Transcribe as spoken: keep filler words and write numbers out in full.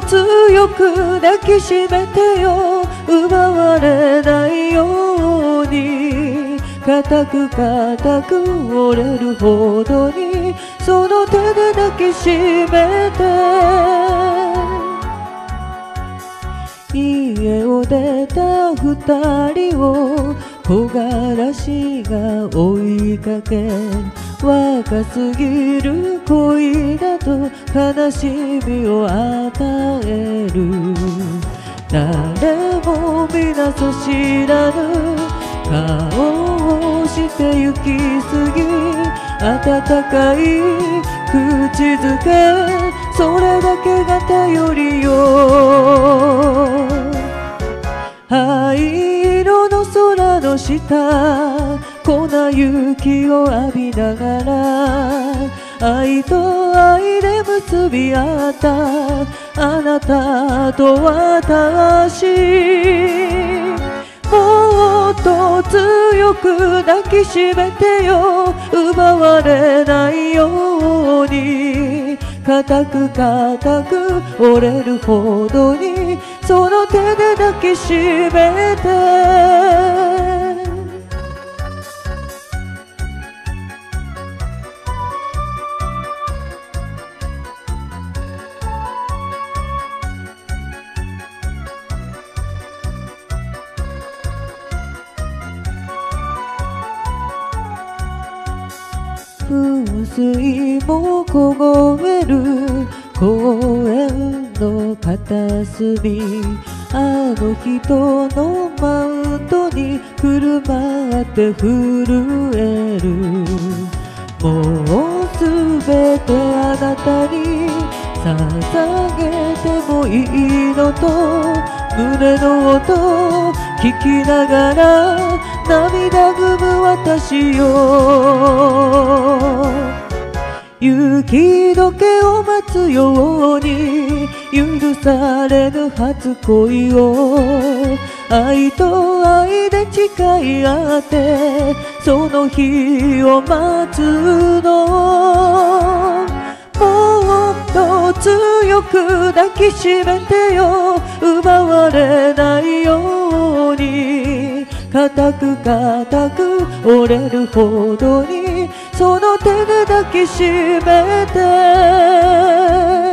強く抱きしめてよ、奪われないように。固く固く折れるほどにその手で抱きしめて。家を出た二人を木枯らしが追いかけ、若すぎる恋だと悲しみを与える。誰も皆そ知らぬ顔をして行き過ぎ、温かい口づけ、それだけが頼りよ。灰色の空の下、粉雪を浴びながら、愛と愛で結び合ったあなたと私。もっと強く抱きしめてよ、奪われないように。固く固く折れるほどにその手で抱きしめて。噴水も凍える公園の片隅、あの人のマウントに車って震える。もうすべてあなたに捧げてもいいのと、胸の音聞きながら涙ぐむ私よ。雪解けを待つように許されぬ初恋を、愛と愛で誓い合ってその日を待つの。もっと強く抱きしめてよ、奪われないように。固く固く折れるほどにその手で抱きしめて。